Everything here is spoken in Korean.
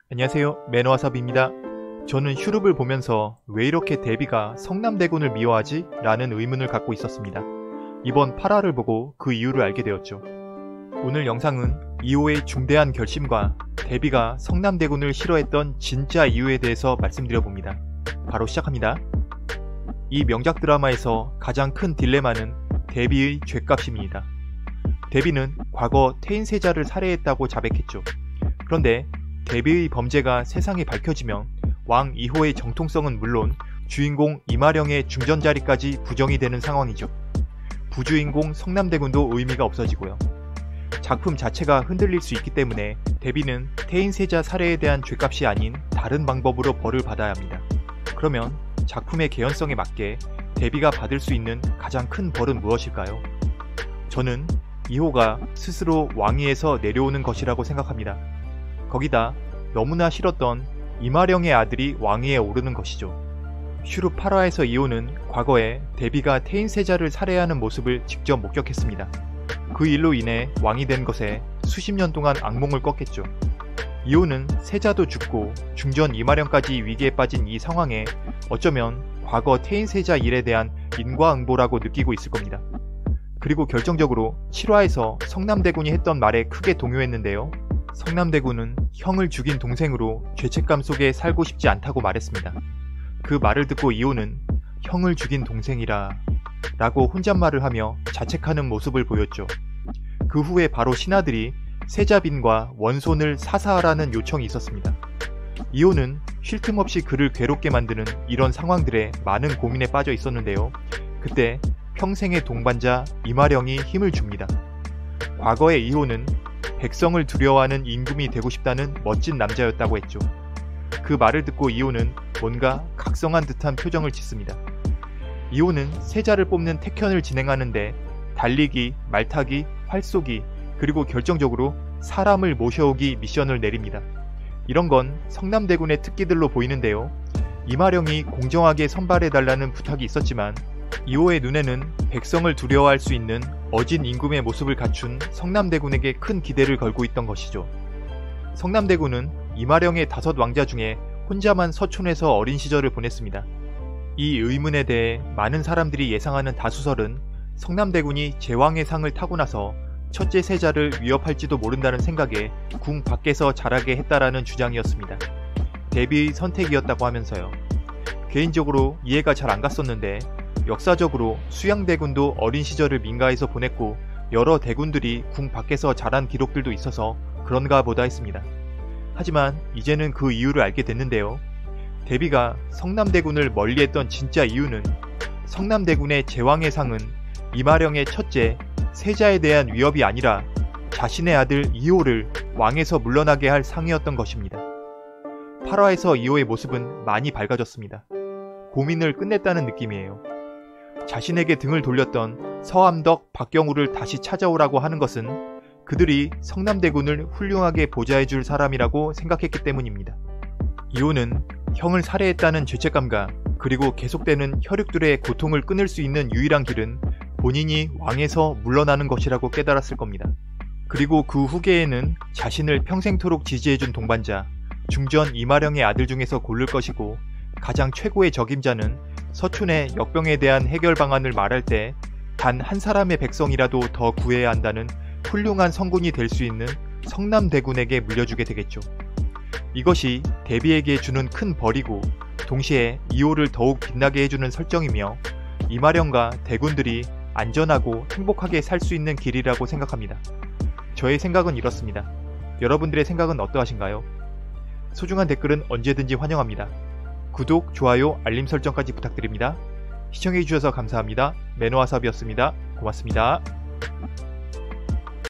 안녕하세요, 매너와삽입니다. 저는 슈룹을 보면서 왜 이렇게 데뷔가 성남대군을 미워하지? 라는 의문을 갖고 있었습니다. 이번 8화를 보고 그 이유를 알게 되었죠. 오늘 영상은 2호의 중대한 결심과 데뷔가 성남대군을 싫어했던 진짜 이유에 대해서 말씀드려봅니다. 바로 시작합니다. 이 명작 드라마에서 가장 큰 딜레마는 데뷔의 죗값입니다. 데뷔는 과거 태인세자를 살해했다고 자백했죠. 그런데 데뷔의 범죄가 세상에 밝혀지면 왕 2호의 정통성은 물론 주인공 이마령의 중전자리까지 부정이 되는 상황이죠. 부주인공 성남대군도 의미가 없어지고요. 작품 자체가 흔들릴 수 있기 때문에 데뷔는 태인세자 살해에 대한 죗값이 아닌 다른 방법으로 벌을 받아야 합니다. 그러면 작품의 개연성에 맞게 데뷔가 받을 수 있는 가장 큰 벌은 무엇일까요? 저는 2호가 스스로 왕위에서 내려오는 것이라고 생각합니다. 거기다 너무나 싫었던 이마령의 아들이 왕위에 오르는 것이죠. 슈룹 8화에서 2호는 과거에 데뷔가 태인세자를 살해하는 모습을 직접 목격했습니다. 그 일로 인해 왕이 된 것에 수십 년 동안 악몽을 꿨겠죠. 2호는 세자도 죽고 중전 이마령까지 위기에 빠진 이 상황에 어쩌면 과거 태인세자 일에 대한 인과응보라고 느끼고 있을 겁니다. 그리고 결정적으로 7화에서 성남대군이 했던 말에 크게 동요했는데요. 성남대군은 형을 죽인 동생으로 죄책감 속에 살고 싶지 않다고 말했습니다. 그 말을 듣고 2호는 형을 죽인 동생이라 라고 혼잣말을 하며 자책하는 모습을 보였죠. 그 후에 바로 신하들이 세자빈과 원손을 사사하라는 요청이 있었습니다. 2호는 쉴 틈 없이 그를 괴롭게 만드는 이런 상황들에 많은 고민에 빠져 있었는데요. 그때 평생의 동반자 이마령이 힘을 줍니다. 과거의 2호는 백성을 두려워하는 임금이 되고 싶다는 멋진 남자였다고 했죠. 그 말을 듣고 2호는 뭔가 각성한 듯한 표정을 짓습니다. 2호는 세자를 뽑는 택현을 진행하는데 달리기, 말타기, 활쏘기, 그리고 결정적으로 사람을 모셔오기 미션을 내립니다. 이런 건 성남대군의 특기들로 보이는데요. 이마령이 공정하게 선발해달라는 부탁이 있었지만 2호의 눈에는 백성을 두려워할 수 있는 어진 임금의 모습을 갖춘 성남대군에게 큰 기대를 걸고 있던 것이죠. 성남대군은 이마령의 5 왕자 중에 혼자만 서촌에서 어린 시절을 보냈습니다. 이 의문에 대해 많은 사람들이 예상하는 다수설은 성남대군이 제왕의 상을 타고 나서 첫째 세자를 위협할지도 모른다는 생각에 궁 밖에서 자라게 했다라는 주장이었습니다. 데뷔의 선택이었다고 하면서요. 개인적으로 이해가 잘 안 갔었는데 역사적으로 수양대군도 어린 시절을 민가에서 보냈고 여러 대군들이 궁 밖에서 자란 기록들도 있어서 그런가 보다 했습니다. 하지만 이제는 그 이유를 알게 됐는데요. 데뷔가 성남대군을 멀리했던 진짜 이유는 성남대군의 제왕의 상은 이마령의 첫째 세자에 대한 위협이 아니라 자신의 아들 2호를 왕에서 물러나게 할 상이었던 것입니다. 8화에서 2호의 모습은 많이 밝아졌습니다. 고민을 끝냈다는 느낌이에요. 자신에게 등을 돌렸던 서암덕, 박경우를 다시 찾아오라고 하는 것은 그들이 성남대군을 훌륭하게 보좌해줄 사람이라고 생각했기 때문입니다. 2호는 형을 살해했다는 죄책감과 그리고 계속되는 혈육들의 고통을 끊을 수 있는 유일한 길은 본인이 왕에서 물러나는 것이라고 깨달았을 겁니다. 그리고 그 후계에는 자신을 평생토록 지지해준 동반자, 중전 이마령의 아들 중에서 고를 것이고 가장 최고의 적임자는 서촌의 역병에 대한 해결 방안을 말할 때 단 한 사람의 백성이라도 더 구해야 한다는 훌륭한 성군이 될 수 있는 성남대군에게 물려주게 되겠죠. 이것이 데뷔에게 주는 큰 벌이고 동시에 2호를 더욱 빛나게 해주는 설정이며 이마령과 대군들이 안전하고 행복하게 살 수 있는 길이라고 생각합니다. 저의 생각은 이렇습니다. 여러분들의 생각은 어떠하신가요? 소중한 댓글은 언제든지 환영합니다. 구독, 좋아요, 알림 설정까지 부탁드립니다. 시청해주셔서 감사합니다. 매너와삽이었습니다. 고맙습니다.